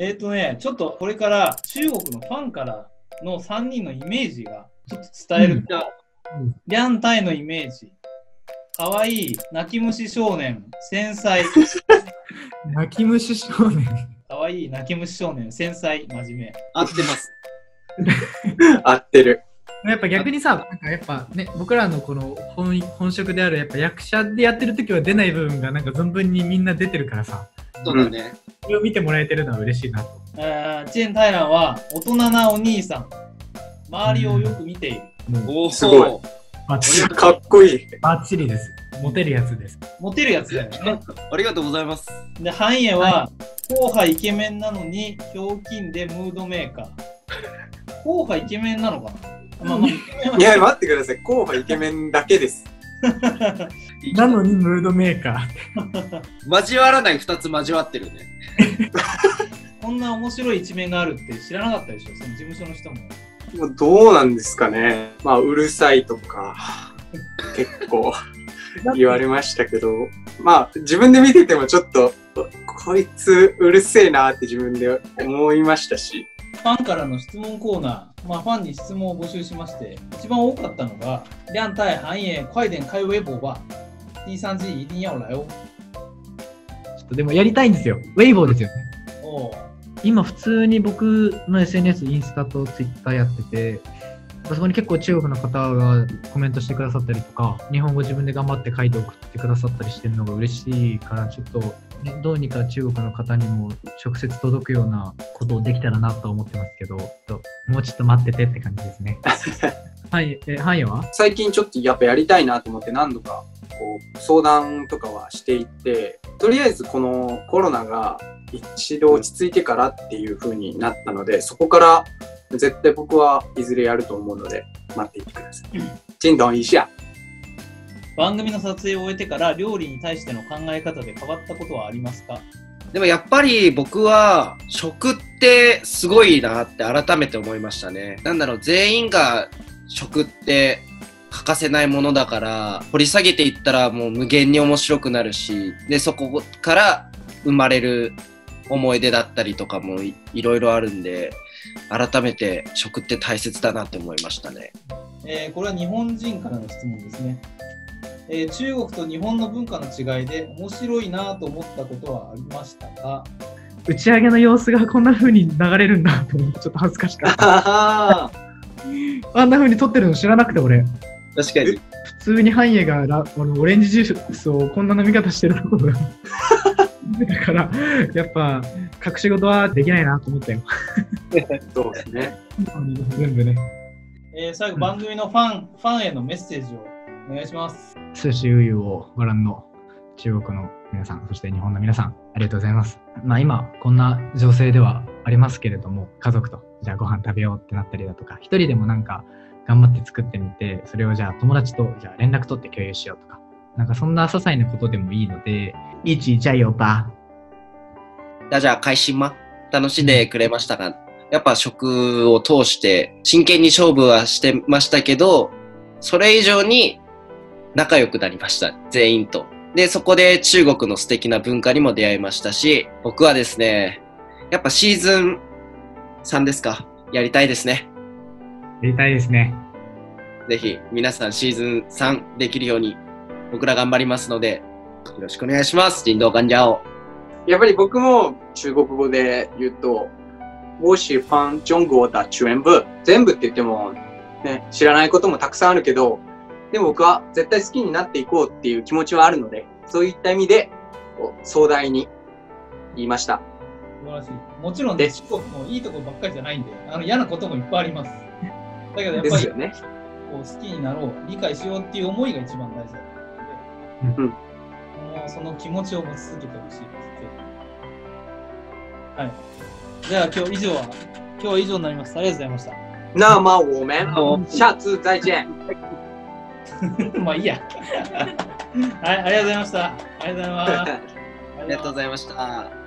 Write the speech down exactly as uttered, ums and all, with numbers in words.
えっとね、ちょっとこれから中国のファンからのさんにんのイメージがちょっと伝えると、うん、リャンタイのイメージ。かわいい、泣き虫少年、繊細。 泣き虫少年。 かわいい、泣き虫少年、繊細、真面目。 合ってます。 合ってる。 やっぱ逆にさ、なんかやっぱね、僕らのこの 本, 本職であるやっぱ役者でやってる時は出ない部分がなんか存分にみんな出てるからさ。 そうだね。 それを見てもらえてるのは嬉しいなと。 えー、チェン・タイランは大人なお兄さん。周りをよく見ている。 おお、 すごい。かっこいい。 バッチリです。モテるやつです。 モテるやつだよね。 ありがとうございます。 で、ハンエは、後輩イケメンなのに、ひょうきんでムードメーカー。後輩イケメンなのかな、まあまあ、いや、待ってください。後輩イケメンだけです。 なのにムードメーカー。交わらないふたつ交わってるね。 こんな面白い一面があるって知らなかったでしょ、その事務所の人も。 もうどうなんですかね。まあ、うるさいとか、結構言われましたけど、まあ、自分で見ててもちょっと、こいつうるせえなって自分で思いましたし。 ファンからの質問コーナー、まあ、ファンに質問を募集しまして、一番多かったのが、リャンタイハンエ快点開微博吧。第三季一定要来哦。 ちょっとでもやりたいんですよ。ウェイボーですよね。 お今普通に僕の エスエヌエス、インスタとツイッターやってて、そこに結構中国の方がコメントしてくださったりとか、日本語自分で頑張って書いて送ってくださったりしてるのが嬉しいから、ちょっと、ね、どうにか中国の方にも直接届くようなことをできたらなと思ってますけど、もうちょっと待っててって感じですね。はい、え、ハンヤは最近ちょっとやっぱやりたいなと思って何度かこう相談とかはしていって、とりあえずこのコロナが一度落ち着いてからっていう風になったので、そこから絶対僕はいずれやると思うので待っていてください。チンドン一下。 番組の撮影を終えてから料理に対しての考え方で変わったことはありますか？ でもやっぱり僕は食ってすごいなって改めて思いましたね。なんだろう、全員が食って欠かせないものだから、掘り下げていったらもう無限に面白くなるし、でそこから生まれる思い出だったりとかも い, いろいろあるんで、改めて食って大切だなって思いましたね。 えー、これは日本人からの質問ですね。えー、中国と日本の文化の違いで面白いなと思ったことはありましたか？ 打ち上げの様子がこんな風に流れるんだと思ってちょっと恥ずかしかった。あんな風に撮ってるの知らなくて俺。 確かに。 普通にハンエがラあのオレンジジュースをこんな飲み方してるところがだからやっぱ隠し事はできないなと思ったよ。 そうですね。 全部ね。 えー、最後番組のファン、うん、ファンへのメッセージをお願いします。 寿司ウユをご覧の中国の皆さん、そして日本の皆さん、ありがとうございます。まあ今こんな情勢ではありますけれども、家族とじゃあご飯食べようってなったりだとか、一人でもなんか頑張って作ってみて、それをじゃあ友達とじゃあ連絡取って共有しようとか、なんかそんな些細なことでもいいので、一起加油吧。 大家開心吗？楽しんでくれましたか？やっぱ食を通して真剣に勝負はしてましたけど、それ以上に仲良くなりました、全員と。で、そこで中国の素敵な文化にも出会いましたし、僕はですね、やっぱシーズンさんですか、やりたいですね。 やりたいですね。 ぜひ皆さんシーズンさんできるように僕ら頑張りますので、よろしくお願いします。人道患者を。 やっぱり僕も中国語で言うと、我喜欢中国的全部。全部って言っても、ね、知らないこともたくさんあるけど、でも僕は絶対好きになっていこうっていう気持ちはあるので、そういった意味で壮大に言いました。 素晴らしい。もちろんね、中国もいいところばっかりじゃないんで、あの嫌なこともいっぱいあります。だけどやっぱり、ね、こう好きになろう、理解しようっていう思いが一番大事だと思うので、うん、もうその気持ちを持ち続けてほしいです。はい。じゃあ今日以上は、今日は以上になります。ありがとうございました。 那么我们下次再见。 まあいいや。はい、ありがとうございました。ありがとうございます。 ありがとうございました。